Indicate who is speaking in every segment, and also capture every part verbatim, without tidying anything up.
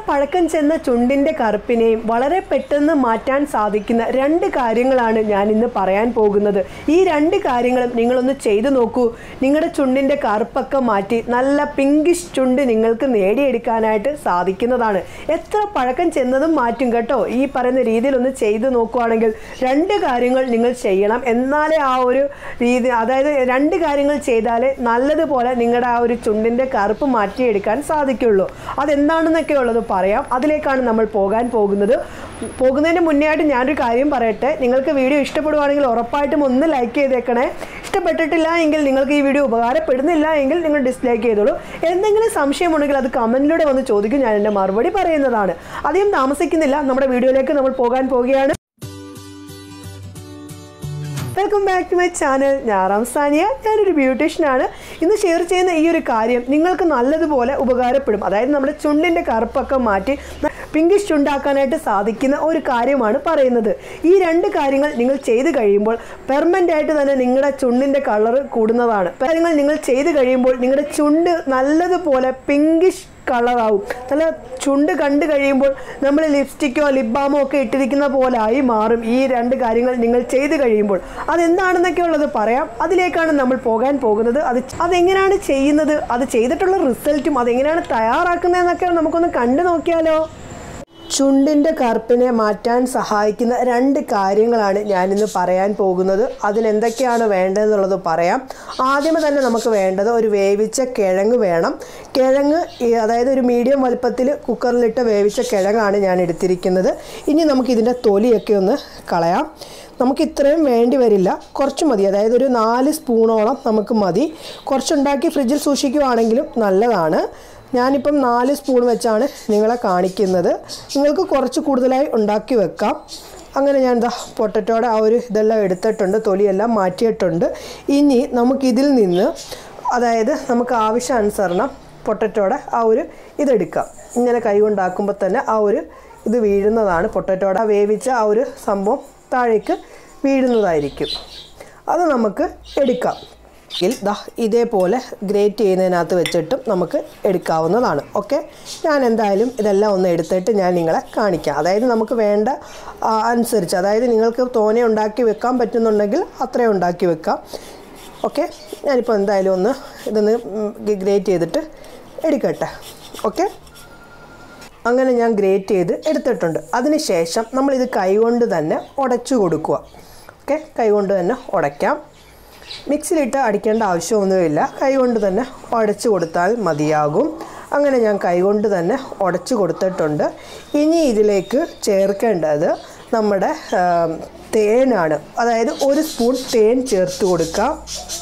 Speaker 1: പഴക്കം ചെന്ന ചുണ്ടിൻ്റെ കറുപ്പിനെയും വളരെ പെട്ടെന്ന് മാറ്റാൻ സാധിക്കുന്ന രണ്ട് കാര്യങ്ങളാണ് ഞാൻ ഇന്ന് പറയാൻ പോകുന്നത്. ഈ രണ്ട് കാര്യങ്ങളും നിങ്ങളൊന്ന് ചെയ്തു നോക്കൂ. നിങ്ങളുടെ ചുണ്ടിൻ്റെ കറുപ്പൊക്കെ മാറ്റി നല്ല പിങ്കിഷ് ചുണ്ട് നിങ്ങൾക്ക് നേടിയെടുക്കാനായിട്ട് സാധിക്കുന്നതാണ്. എത്ര പഴക്കം ചെന്നതും മാറ്റും കേട്ടോ. ഈ പറയുന്ന രീതിയിൽ ഒന്ന് ചെയ്തു നോക്കുകയാണെങ്കിൽ രണ്ട് കാര്യങ്ങൾ നിങ്ങൾ ചെയ്യണം. എന്നാലേ ആ ഒരു രീതി, അതായത് രണ്ട് കാര്യങ്ങൾ ചെയ്താലേ നല്ലതുപോലെ നിങ്ങളുടെ ആ ഒരു ചുണ്ടിൻ്റെ കറുപ്പ് മാറ്റിയെടുക്കാൻ സാധിക്കുള്ളൂ. അതെന്താണെന്നൊക്കെ ഉള്ളത് പറയാം. അതിലേക്കാണ് നമ്മൾ പോകാൻ പോകുന്നത്. പോകുന്നതിന് മുന്നേ ആയിട്ട് ഞാനൊരു കാര്യം പറയട്ടെ. നിങ്ങൾക്ക് വീഡിയോ ഇഷ്ടപ്പെടുവാണെങ്കിൽ ഉറപ്പായിട്ടും ഒന്ന് ലൈക്ക് ചെയ്തേക്കണേ. ഇഷ്ടപ്പെട്ടിട്ടില്ല എങ്കിൽ, നിങ്ങൾക്ക് ഈ വീഡിയോ ഉപകാരപ്പെടുന്നില്ല എങ്കിൽ നിങ്ങൾ ഡിസ്ലൈക്ക് ചെയ്തോളൂ. എന്തെങ്കിലും സംശയമുണ്ടെങ്കിൽ അത് കമൻറ്റിലൂടെ വന്ന് ചോദിക്കും, ഞാൻ എൻ്റെ മറുപടി പറയുന്നതാണ്. അധികം താമസിക്കുന്നില്ല, നമ്മുടെ വീഡിയോയിലേക്ക് നമ്മൾ പോകാൻ പോവുകയാണ്. Welcome back to my channel. ഞാൻ റംസാനിയ, ഞാനൊരു ബ്യൂട്ടീഷ്യനാണ്. ഇന്ന് ഷെയർ ചെയ്യുന്ന ഈ ഒരു കാര്യം നിങ്ങൾക്ക് നല്ലതുപോലെ ഉപകാരപ്പെടും. അതായത് നമ്മുടെ ചുണ്ടിൻ്റെ കറുപ്പൊക്കെ മാറ്റി പിങ്കിഷ് ചുണ്ടാക്കാനായിട്ട് സാധിക്കുന്ന ഒരു കാര്യമാണ് പറയുന്നത്. ഈ രണ്ട് കാര്യങ്ങൾ നിങ്ങൾ ചെയ്ത് കഴിയുമ്പോൾ പെർമനൻ്റ് ആയിട്ട് തന്നെ നിങ്ങളുടെ ചുണ്ടിൻ്റെ കളർ കൂടുന്നതാണ്. കാര്യങ്ങൾ നിങ്ങൾ ചെയ്ത് കഴിയുമ്പോൾ നിങ്ങളുടെ ചുണ്ട് നല്ലതുപോലെ പിങ്കിഷ് കളറാവും. നല്ല ചുണ്ട് കണ്ടു കഴിയുമ്പോൾ നമ്മൾ ലിപ്സ്റ്റിക്കോ ലിപ് ബാമോ ഒക്കെ ഇട്ടിരിക്കുന്ന പോലെ ആയി മാറും. ഈ രണ്ട് കാര്യങ്ങൾ നിങ്ങൾ ചെയ്ത് കഴിയുമ്പോൾ അതെന്താണെന്നൊക്കെ ഉള്ളത് പറയാം. അതിലേക്കാണ് നമ്മൾ പോകാൻ പോകുന്നത്. അത് അതെങ്ങനെയാണ് ചെയ്യുന്നത്, അത് ചെയ്തിട്ടുള്ള റിസൾട്ടും അതെങ്ങനെയാണ് തയ്യാറാക്കുന്നതെന്നൊക്കെ നമുക്കൊന്ന് കണ്ടു നോക്കിയാലോ. ചുണ്ടിൻ്റെ കറുപ്പിനെ മാറ്റാൻ സഹായിക്കുന്ന രണ്ട് കാര്യങ്ങളാണ് ഞാനിന്ന് പറയാൻ പോകുന്നത്. അതിനെന്തൊക്കെയാണ് വേണ്ടതെന്നുള്ളത് പറയാം. ആദ്യമേ തന്നെ നമുക്ക് വേണ്ടത് ഒരു വേവിച്ച കിഴങ്ങ് വേണം. കിഴങ്ങ് അതായത് ഒരു മീഡിയം വലുപ്പത്തിൽ കുക്കറിലിട്ട് വേവിച്ച കിഴങ്ങാണ് ഞാൻ എടുത്തിരിക്കുന്നത്. ഇനി നമുക്കിതിൻ്റെ തൊലിയൊക്കെ ഒന്ന് കളയാം. നമുക്ക് ഇത്രയും വേണ്ടി വരില്ല, കുറച്ച് മതി. അതായത് ഒരു നാല് സ്പൂണോളം നമുക്ക് മതി. കുറച്ചുണ്ടാക്കി ഫ്രിഡ്ജിൽ സൂക്ഷിക്കുകയാണെങ്കിലും നല്ലതാണ്. ഞാനിപ്പം നാല് സ്പൂൺ വെച്ചാണ് നിങ്ങളെ കാണിക്കുന്നത്. നിങ്ങൾക്ക് കുറച്ച് കൂടുതലായി ഉണ്ടാക്കി വെക്കാം. അങ്ങനെ ഞാൻ എന്താ പൊട്ടറ്റോടെ ആ ഒരു ഇതെല്ലാം എടുത്തിട്ടുണ്ട്, തൊലിയെല്ലാം മാറ്റിയിട്ടുണ്ട്. ഇനി നമുക്കിതിൽ നിന്ന്, അതായത് നമുക്ക് ആവശ്യാനുസരണം പൊട്ടറ്റോടെ ആ ഒരു ഇതെടുക്കാം. ഇങ്ങനെ കൈ കൊണ്ടാക്കുമ്പോൾ തന്നെ ആ ഒരു ഇത് വീഴുന്നതാണ്. പൊട്ടറ്റോടെ വേവിച്ച ആ ഒരു സംഭവം താഴേക്ക് വീഴുന്നതായിരിക്കും. അത് നമുക്ക് എടുക്കാം. ദാ ഇതേപോലെ ഗ്രേറ്റ് ചെയ്യുന്നതിനകത്ത് വെച്ചിട്ടും നമുക്ക് എടുക്കാവുന്നതാണ്. ഓക്കെ, ഞാൻ എന്തായാലും ഇതെല്ലാം ഒന്ന് എടുത്തിട്ട് ഞാൻ നിങ്ങളെ കാണിക്കാം. അതായത് നമുക്ക് വേണ്ട അനുസരിച്ച്, അതായത് നിങ്ങൾക്ക് തോനെ ഉണ്ടാക്കി വെക്കാൻ പറ്റുന്നുണ്ടെങ്കിൽ അത്രയും ഉണ്ടാക്കി വെക്കാം. ഓക്കെ, ഞാനിപ്പോൾ എന്തായാലും ഒന്ന് ഇതൊന്ന് ഗ്രേറ്റ് ചെയ്തിട്ട് എടുക്കട്ടെ. ഓക്കെ, അങ്ങനെ ഞാൻ ഗ്രേറ്റ് ചെയ്ത് എടുത്തിട്ടുണ്ട്. അതിന് ശേഷം നമ്മളിത് കൈകൊണ്ട് തന്നെ ഉടച്ചു കൊടുക്കുക. ഓക്കെ, കൈകൊണ്ട് തന്നെ ഉടയ്ക്കാം. മിക്സിയിലിട്ട് അടിക്കേണ്ട ആവശ്യമൊന്നുമില്ല, കൈകൊണ്ട് തന്നെ ഉടച്ചു കൊടുത്താൽ മതിയാകും. അങ്ങനെ ഞാൻ കൈകൊണ്ട് തന്നെ ഉടച്ചു കൊടുത്തിട്ടുണ്ട്. ഇനി ഇതിലേക്ക് ചേർക്കേണ്ടത് നമ്മുടെ തേനാണ്. അതായത് ഒരു സ്പൂൺ തേൻ ചേർത്ത് കൊടുക്കാം.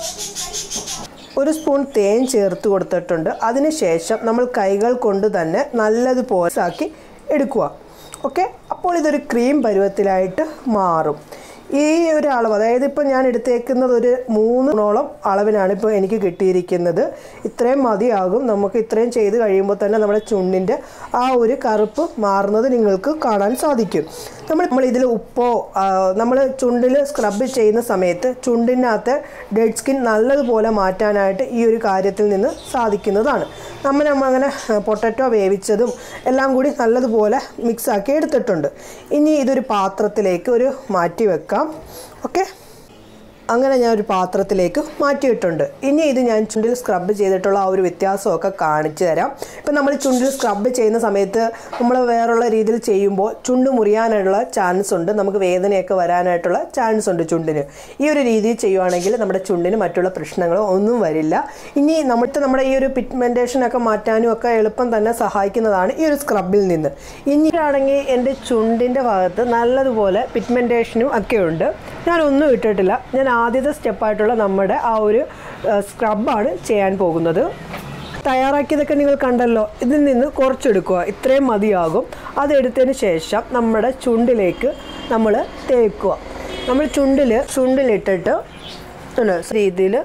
Speaker 1: ഒരു സ്പൂൺ തേൻ ചേർത്ത് കൊടുത്തിട്ടുണ്ട്. അതിന് ശേഷം നമ്മൾ കൈകൾ കൊണ്ട് തന്നെ നല്ലതുപോലെ ആക്കി എടുക്കുക. ഓക്കെ, അപ്പോൾ ഇതൊരു ക്രീം പരുവത്തിലായിട്ട് മാറും. ഈ ഒരു അളവ്, അതായത് ഇപ്പോൾ ഞാൻ എടുത്തേക്കുന്നത് ഒരു മൂന്നോളം അളവിനാണ് ഇപ്പോൾ എനിക്ക് കിട്ടിയിരിക്കുന്നത്. ഇത്രയും മതിയാകും. നമുക്ക് ഇത്രയും ചെയ്ത് കഴിയുമ്പോൾ തന്നെ നമ്മുടെ ചുണ്ടിൻ്റെ ആ ഒരു കറുപ്പ് മാറുന്നത് നിങ്ങൾക്ക് കാണാൻ സാധിക്കും. നമ്മൾ നമ്മൾ ഇതിൽ ഉപ്പോ നമ്മൾ ചുണ്ടിൽ സ്ക്രബ് ചെയ്യുന്ന സമയത്ത് ചുണ്ടിനകത്ത് ഡെഡ് സ്കിൻ നല്ലതുപോലെ മാറ്റാനായിട്ട് ഈ ഒരു കാര്യത്തിൽ നിന്ന് സാധിക്കുന്നതാണ്. നമ്മൾ നമ്മൾ അങ്ങനെ പൊട്ടറ്റോ വേവിച്ചതും എല്ലാം കൂടി നല്ലതുപോലെ മിക്സാക്കി എടുത്തിട്ടുണ്ട്. ഇനി ഇതൊരു പാത്രത്തിലേക്ക് ഒരു മാറ്റി വെക്കാം. ഓക്കെ, അങ്ങനെ ഞാൻ ഒരു പാത്രത്തിലേക്ക് മാറ്റിയിട്ടുണ്ട്. ഇനി ഇത് ഞാൻ ചുണ്ടിൽ സ്ക്രബ് ചെയ്തിട്ടുള്ള ആ ഒരു വ്യത്യാസമൊക്കെ കാണിച്ചു തരാം. ഇപ്പം നമ്മൾ ചുണ്ടിൽ സ്ക്രബ് ചെയ്യുന്ന സമയത്ത് നമ്മൾ വേറുള്ള രീതിയിൽ ചെയ്യുമ്പോൾ ചുണ്ട് മുറിയാനുള്ള ചാൻസ് ഉണ്ട്, നമുക്ക് വേദനയൊക്കെ വരാനായിട്ടുള്ള ചാൻസ് ഉണ്ട് ചുണ്ടിന്. ഈ ഒരു രീതിയിൽ ചെയ്യുവാണെങ്കിൽ നമ്മുടെ ചുണ്ടിന് മറ്റുള്ള പ്രശ്നങ്ങളോ ഒന്നും വരില്ല. ഇനി നമുക്ക് നമ്മുടെ ഈ ഒരു പിഗ്മെൻറ്റേഷനൊക്കെ മാറ്റാനും ഒക്കെ എളുപ്പം തന്നെ സഹായിക്കുന്നതാണ് ഈ ഒരു സ്ക്രബിൽ നിന്ന്. ഇനി ആണെങ്കിൽ എൻ്റെ ചുണ്ടിൻ്റെ ഭാഗത്ത് നല്ലതുപോലെ പിഗ്മെൻറ്റേഷനും ഒക്കെ ഉണ്ട്. ഞാനൊന്നും ഇട്ടിട്ടില്ല. ഞാൻ ആദ്യത്തെ സ്റ്റെപ്പായിട്ടുള്ള നമ്മുടെ ആ ഒരു സ്ക്രബാണ് ചെയ്യാൻ പോകുന്നത്. തയ്യാറാക്കിയതൊക്കെ നിങ്ങൾ കണ്ടല്ലോ. ഇതിൽ നിന്ന് കുറച്ചെടുക്കുക, ഇത്രയും മതിയാകും. അതെടുത്തതിന് ശേഷം നമ്മുടെ ചുണ്ടിലേക്ക് നമ്മൾ തേക്കുക. നമ്മൾ ചുണ്ടിൽ ചുണ്ടിലിട്ടിട്ട് രീതിയിൽ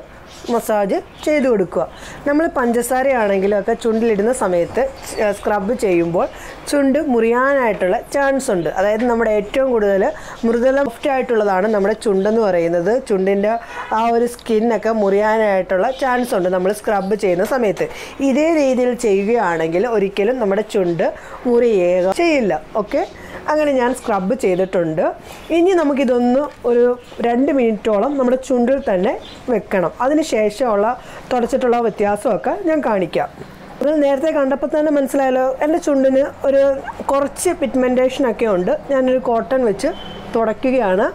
Speaker 1: മസാജ് ചെയ്ത് കൊടുക്കുക. നമ്മൾ പഞ്ചസാരയാണെങ്കിലൊക്കെ ചുണ്ടിലിടുന്ന സമയത്ത് സ്ക്രബ് ചെയ്യുമ്പോൾ ചുണ്ട് മുറിയാനായിട്ടുള്ള ചാൻസ് ഉണ്ട്. അതായത് നമ്മുടെ ഏറ്റവും കൂടുതൽ മൃദുല സോഫ്റ്റ് ആയിട്ടുള്ളതാണ് നമ്മുടെ ചുണ്ടെന്ന് പറയുന്നത്. ചുണ്ടിൻ്റെ ആ ഒരു സ്കിന്നൊക്കെ മുറിയാനായിട്ടുള്ള ചാൻസ് ഉണ്ട് നമ്മൾ സ്ക്രബ് ചെയ്യുന്ന സമയത്ത്. ഇതേ രീതിയിൽ ചെയ്യുകയാണെങ്കിൽ ഒരിക്കലും നമ്മുടെ ചുണ്ട് മുറിയുക ചെയ്യില്ല. ഓക്കെ, അങ്ങനെ ഞാൻ സ്ക്രബ് ചെയ്തിട്ടുണ്ട്. ഇനി നമുക്കിതൊന്ന് ഒരു രണ്ട് മിനിറ്റോളം നമ്മുടെ ചുണ്ടിൽ തന്നെ വെക്കണം. അതിന് ശേഷമുള്ള തുടച്ചിട്ടുള്ള വ്യത്യാസമൊക്കെ ഞാൻ കാണിക്കാം. അത് നേരത്തെ കണ്ടപ്പോൾ തന്നെ മനസ്സിലായല്ലോ, എൻ്റെ ചുണ്ടിന് ഒരു കുറച്ച് പിഗ്മെൻറ്റേഷനൊക്കെ ഉണ്ട്. ഞാനൊരു കോട്ടൺ വെച്ച് തുടയ്ക്കുകയാണ്.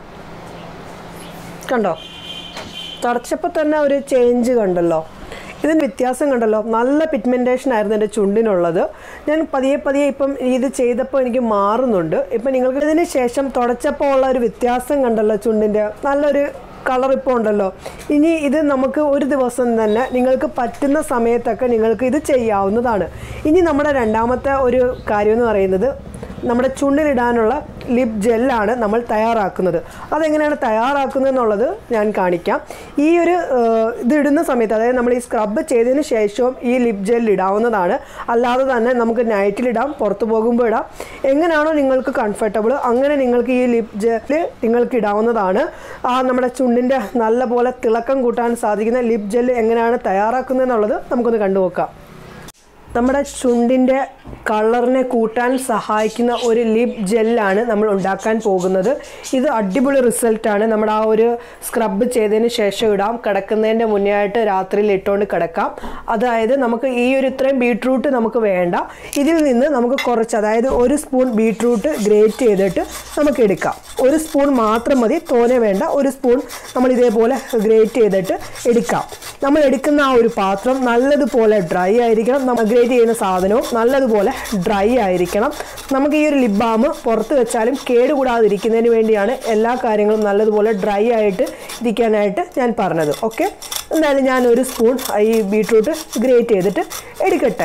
Speaker 1: കണ്ടോ, തുടച്ചപ്പോൾ തന്നെ ഒരു ചേഞ്ച് കണ്ടല്ലോ, ഇതിന് വ്യത്യാസം കണ്ടല്ലോ. നല്ല പിഗ്മെൻറ്റേഷൻ ആയിരുന്നു എൻ്റെ ചുണ്ടിനുള്ളത്. ഞാൻ പതിയെ പതിയെ ഇപ്പം ഇത് ചെയ്തപ്പോൾ എനിക്ക് മാറുന്നുണ്ട്. ഇപ്പം നിങ്ങൾക്ക് ഇതിന് ശേഷം തുടച്ചപ്പോൾ ഉള്ള ഒരു വ്യത്യാസം കണ്ടല്ലോ, ചുണ്ടിൻ്റെ നല്ലൊരു കളർ ഇപ്പോൾ ഉണ്ടല്ലോ. ഇനി ഇത് നമുക്ക് ഒരു ദിവസം തന്നെ നിങ്ങൾക്ക് പറ്റുന്ന സമയത്തൊക്കെ നിങ്ങൾക്ക് ഇത് ചെയ്യാവുന്നതാണ്. ഇനി നമ്മുടെ രണ്ടാമത്തെ ഒരു കാര്യം എന്ന് പറയുന്നത് നമ്മുടെ ചുണ്ടിലിടാനുള്ള ലിപ് ജെല്ലാണ് നമ്മൾ തയ്യാറാക്കുന്നത്. അതെങ്ങനെയാണ് തയ്യാറാക്കുന്നത് എന്നുള്ളത് ഞാൻ കാണിക്കാം. ഈ ഒരു ഇതിടുന്ന സമയത്ത്, അതായത് നമ്മൾ ഈ സ്ക്രബ് ചെയ്തതിന് ശേഷവും ഈ ലിപ് ജെൽ ഇടാവുന്നതാണ്. അല്ലാതെ തന്നെ നമുക്ക് നൈറ്റിലിടാം, പുറത്ത് പോകുമ്പോൾ ഇടാം. എങ്ങനെയാണോ നിങ്ങൾക്ക് കംഫർട്ടബിൾ അങ്ങനെ നിങ്ങൾക്ക് ഈ ലിപ് ജെല്ല് നിങ്ങൾക്ക് ഇടാവുന്നതാണ്. ആ നമ്മുടെ ചുണ്ടിൻ്റെ നല്ല പോലെ തിളക്കം കൂട്ടാൻ സാധിക്കുന്ന ലിപ് ജെല്ല് എങ്ങനെയാണ് തയ്യാറാക്കുന്നത് എന്നുള്ളത് നമുക്കൊന്ന് കണ്ടുനോക്കാം. നമ്മുടെ ചുണ്ടിൻ്റെ കളറിനെ കൂട്ടാൻ സഹായിക്കുന്ന ഒരു ലിപ് ജെല്ലാണ് നമ്മൾ ഉണ്ടാക്കാൻ പോകുന്നത്. ഇത് അടിപൊളി റിസൾട്ടാണ്. നമ്മുടെ ആ ഒരു സ്ക്രബ് ചെയ്തതിന് ശേഷം ഇടാം, കിടക്കുന്നതിൻ്റെ മുന്നേ ആയിട്ട് രാത്രിയിൽ ഇട്ടുകൊണ്ട് കിടക്കാം. അതായത് നമുക്ക് ഈ ഒരു ഇത്രയും ബീട്രൂട്ട് നമുക്ക് വേണ്ട. ഇതിൽ നിന്ന് നമുക്ക് കുറച്ച്, അതായത് ഒരു സ്പൂൺ ബീട്രൂട്ട് ഗ്രേറ്റ് ചെയ്തിട്ട് നമുക്ക് എടുക്കാം. ഒരു സ്പൂൺ മാത്രം മതി, തോനെ വേണ്ട. ഒരു സ്പൂൺ നമ്മൾ ഇതേപോലെ ഗ്രേറ്റ് ചെയ്തിട്ട് എടുക്കാം. നമ്മൾ എടുക്കുന്ന ആ ഒരു പാത്രം നല്ലതുപോലെ ഡ്രൈ ആയിരിക്കണം. നമ്മൾ ഗ്രേറ്റ് ചെയ്യുന്ന സാധനവും നല്ലതുപോലെ ഡ്രൈ ആയിരിക്കണം. നമുക്ക് ഈ ഒരു ലിപ് ബാം പുറത്ത് വെച്ചാലും കേടുകൂടാതിരിക്കുന്നതിന് വേണ്ടിയാണ് എല്ലാ കാര്യങ്ങളും നല്ലതുപോലെ ഡ്രൈ ആയിട്ട് ഇരിക്കാനായിട്ട് ഞാൻ പറഞ്ഞത്. ഓക്കെ, എന്തായാലും ഞാൻ ഒരു സ്പൂൺ ഈ ബീട്രൂട്ട് ഗ്രേറ്റ് ചെയ്തിട്ട് എടുക്കട്ടെ.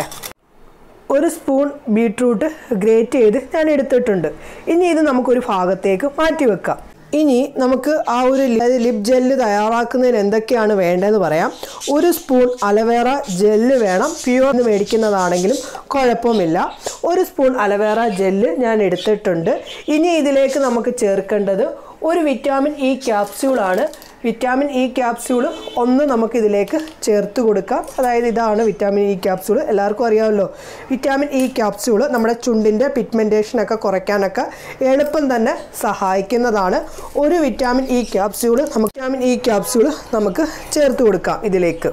Speaker 1: ഒരു സ്പൂൺ ബീട്രൂട്ട് ഗ്രേറ്റ് ചെയ്ത് ഞാൻ എടുത്തിട്ടുണ്ട്. ഇനി ഇത് നമുക്കൊരു ഭാഗത്തേക്ക് മാറ്റി വെക്കാം. ഇനി നമുക്ക് ആ ഒരു ലിപ് ജെല്ല് തയ്യാറാക്കുന്നതിന് എന്തൊക്കെയാണ് വേണ്ടതെന്ന് പറയാം. ഒരു സ്പൂൺ അലവേറ ജെല്ല് വേണം. പ്യുവർ എന്ന് മേടിക്കുന്നതാണെങ്കിലും കുഴപ്പമില്ല. ഒരു സ്പൂൺ അലവേറ ജെല്ല് ഞാൻ എടുത്തിട്ടുണ്ട്. ഇനി ഇതിലേക്ക് നമുക്ക് ചേർക്കേണ്ടത് ഒരു വിറ്റാമിൻ ഇ ക്യാപ്സ്യൂളാണ്. വിറ്റാമിൻ ഇ ക്യാപ്സ്യൂൾ ഒന്ന് നമുക്കിതിലേക്ക് ചേർത്ത് കൊടുക്കാം. അതായത് ഇതാണ് വിറ്റാമിൻ ഇ ക്യാപ്സ്യൂൾ, എല്ലാവർക്കും അറിയാമല്ലോ. വിറ്റാമിൻ ഇ ക്യാപ്സ്യൂൾ നമ്മുടെ ചുണ്ടിൻ്റെ പിഗ്മെൻറ്റേഷനൊക്കെ കുറയ്ക്കാനൊക്കെ എളുപ്പം തന്നെ സഹായിക്കുന്നതാണ്. ഒരു വിറ്റാമിൻ ഇ ക്യാപ്സ്യൂൾ നമുക്ക് വിറ്റാമിൻ ഇ ക്യാപ്സ്യൂൾ നമുക്ക് ചേർത്ത് കൊടുക്കാം. ഇതിലേക്ക്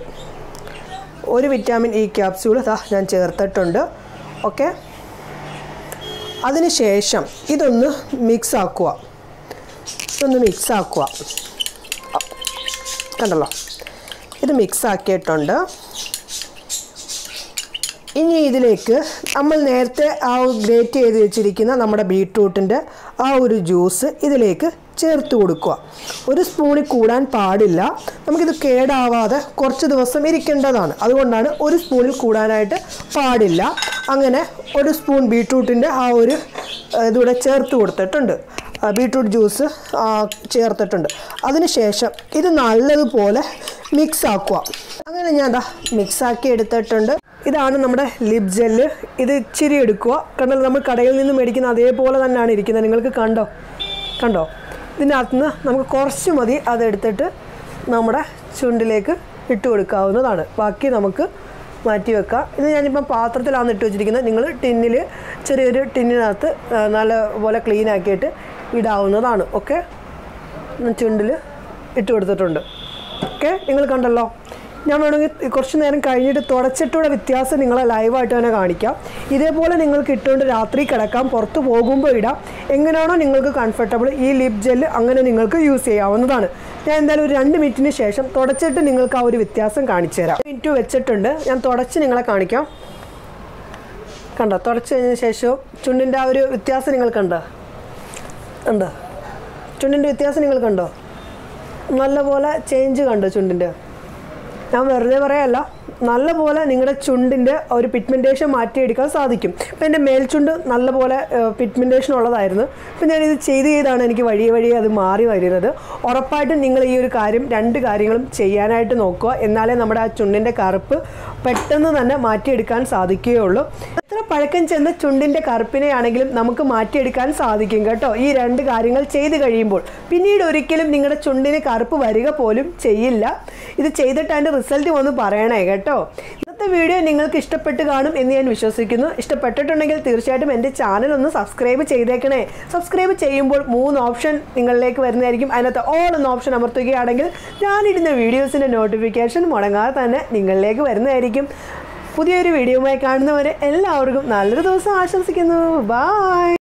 Speaker 1: ഒരു വിറ്റാമിൻ ഇ ക്യാപ്സ്യൂൾ ഇതാ ഞാൻ ചേർത്തിട്ടുണ്ട്. ഓക്കെ, അതിന് ശേഷം ഇതൊന്ന് മിക്സ് ആക്കുക. ഇതൊന്ന് മിക്സ് ആക്കുക കണ്ടല്ലോ, ഇത് മിക്സ് ആക്കിയിട്ടുണ്ട്. ഇനി ഇതിലേക്ക് നമ്മൾ നേരത്തെ ആ ഗ്രേറ്റ് ചെയ്ത് വെച്ചിരിക്കുന്ന നമ്മുടെ ബീട്രൂട്ടിൻ്റെ ആ ഒരു ജ്യൂസ് ഇതിലേക്ക് ചേർത്ത് കൊടുക്കുക. ഒരു സ്പൂണിൽ കൂടാൻ പാടില്ല. നമുക്കിത് കേടാവാതെ കുറച്ച് ദിവസം ഇരിക്കേണ്ടതാണ്. അതുകൊണ്ടാണ് ഒരു സ്പൂണിൽ കൂടാനായിട്ട് പാടില്ല. അങ്ങനെ ഒരു സ്പൂൺ ബീട്രൂട്ടിൻ്റെ ആ ഒരു ഇതൂടെ ചേർത്ത് കൊടുത്തിട്ടുണ്ട്. ബീട്രൂട്ട് ജ്യൂസ് ചേർത്തിട്ടുണ്ട്. അതിനുശേഷം ഇത് നല്ലതുപോലെ മിക്സ് ആക്കുക. അങ്ങനെ ഞാൻ ദാ മിക്സാക്കി എടുത്തിട്ടുണ്ട്. ഇതാണ് നമ്മുടെ ലിപ് ജെല്ല്. ഇത് ഇച്ചിരി എടുക്കുക. കണ്ടോ, നമ്മൾ കടയിൽ നിന്ന് മേടിക്കുന്ന അതേപോലെ തന്നെയാണ് ഇരിക്കുന്നത്. നിങ്ങൾക്ക് കണ്ടോ കണ്ടോ ഇതിനകത്ത് നിന്ന് നമുക്ക് കുറച്ച് മതി അതെടുത്തിട്ട് നമ്മുടെ ചുണ്ടിലേക്ക് ഇട്ട് കൊടുക്കാവുന്നതാണ്. ബാക്കി നമുക്ക് മാറ്റി വെക്കാം. ഇത് ഞാനിപ്പം പാത്രത്തിലാണ് ഇട്ട് വെച്ചിരിക്കുന്നത്. നിങ്ങൾ ടിന്നിൽ ചെറിയൊരു ടിന്നിനകത്ത് നല്ല പോലെ ക്ലീൻ ആക്കിയിട്ട് ഇടാവുന്നതാണ്. ഓക്കെ, ചുണ്ടിൽ ഇട്ട് കൊടുത്തിട്ടുണ്ട്. ഓക്കെ, നിങ്ങൾ കണ്ടല്ലോ. ഞാൻ വേണമെങ്കിൽ കുറച്ച് നേരം കഴിഞ്ഞിട്ട് തുടച്ചിട്ടുള്ള വ്യത്യാസം നിങ്ങളെ ലൈവായിട്ട് തന്നെ കാണിക്കാം. ഇതേപോലെ നിങ്ങൾക്ക് ഇട്ടുകൊണ്ട് രാത്രി കിടക്കാം, പുറത്ത് പോകുമ്പോൾ ഇടാം. എങ്ങനെയാണോ നിങ്ങൾക്ക് കംഫർട്ടബിൾ ഈ ലിപ് ജെല്ല് അങ്ങനെ നിങ്ങൾക്ക് യൂസ് ചെയ്യാവുന്നതാണ്. ഞാൻ എന്തായാലും ഒരു രണ്ട് മിനിറ്റിന് ശേഷം തുടച്ചിട്ട് നിങ്ങൾക്ക് ആ ഒരു വ്യത്യാസം കാണിച്ചു തരാം. മിനിറ്റ് വെച്ചിട്ടുണ്ട്, ഞാൻ തുടച്ച് നിങ്ങളെ കാണിക്കാം. കണ്ടോ, തുടച്ച് കഴിഞ്ഞ ശേഷം ചുണ്ടിൻ്റെ ആ ഒരു വ്യത്യാസം നിങ്ങൾ കണ്ടോ കണ്ടോ ചുണ്ടിൻ്റെ വ്യത്യാസം നിങ്ങൾ കണ്ടോ? നല്ലപോലെ ചേഞ്ച് കണ്ടോ ചുണ്ടിൻ്റെ? ഞാൻ വെറുതെ പറയല്ല, നല്ലപോലെ നിങ്ങളുടെ ചുണ്ടിൻ്റെ ഒരു പിഗ്മെൻറ്റേഷൻ മാറ്റിയെടുക്കാൻ സാധിക്കും. ഇപ്പം എൻ്റെ മേൽചുണ്ട് നല്ലപോലെ പിഗ്മെൻറ്റേഷൻ ഉള്ളതായിരുന്നു. ഇപ്പം ഞാനിത് ചെയ്ത് ചെയ്താണ് എനിക്ക് വഴിയെ വഴിയെ അത് മാറി വരുന്നത്. ഉറപ്പായിട്ടും നിങ്ങൾ ഈ ഒരു കാര്യം രണ്ട് കാര്യങ്ങളും ചെയ്യാനായിട്ട് നോക്കുക. എന്നാലേ നമ്മുടെ ആ ചുണ്ടിൻ്റെ കറുപ്പ് പെട്ടെന്ന് തന്നെ മാറ്റിയെടുക്കാൻ സാധിക്കുകയുള്ളൂ. എത്ര പഴക്കം ചെന്ന ചുണ്ടിൻ്റെ കറുപ്പിനെയാണെങ്കിലും നമുക്ക് മാറ്റിയെടുക്കാൻ സാധിക്കും കേട്ടോ, ഈ രണ്ട് കാര്യങ്ങൾ ചെയ്ത് കഴിയുമ്പോൾ. പിന്നീട് ഒരിക്കലും നിങ്ങളുടെ ചുണ്ടിന് കറുപ്പ് വരിക പോലും ചെയ്യില്ല. ഇത് ചെയ്തിട്ട് അതിൻ്റെ റിസൾട്ട് വന്ന് പറയണേ കേട്ടോ. ഇന്നത്തെ വീഡിയോ നിങ്ങൾക്ക് ഇഷ്ടപ്പെട്ട് കാണും എന്ന് ഞാൻ വിശ്വസിക്കുന്നു. ഇഷ്ടപ്പെട്ടിട്ടുണ്ടെങ്കിൽ തീർച്ചയായിട്ടും എൻ്റെ ചാനൽ ഒന്ന് സബ്സ്ക്രൈബ് ചെയ്തേക്കണേ. സബ്സ്ക്രൈബ് ചെയ്യുമ്പോൾ മൂന്ന് ഓപ്ഷൻ നിങ്ങളിലേക്ക് വരുന്നതായിരിക്കും. അതിനകത്ത് ഓൾ എന്ന ഓപ്ഷൻ അമർത്തുകയാണെങ്കിൽ ഞാനിടുന്ന വീഡിയോസിൻ്റെ നോട്ടിഫിക്കേഷൻ മുടങ്ങാതെ തന്നെ നിങ്ങളിലേക്ക് വരുന്നതായിരിക്കും. പുതിയൊരു വീഡിയോയുമായി കാണുന്നവരെ എല്ലാവർക്കും നല്ലൊരു ദിവസം ആശംസിക്കുന്നു. ബൈ.